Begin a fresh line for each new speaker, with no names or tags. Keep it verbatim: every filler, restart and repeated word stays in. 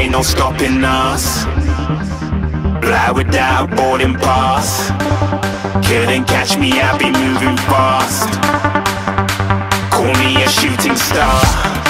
ain't no stopping us. Fly without a boarding pass. Couldn't catch me, I'll be moving fast. Call me a shooting star.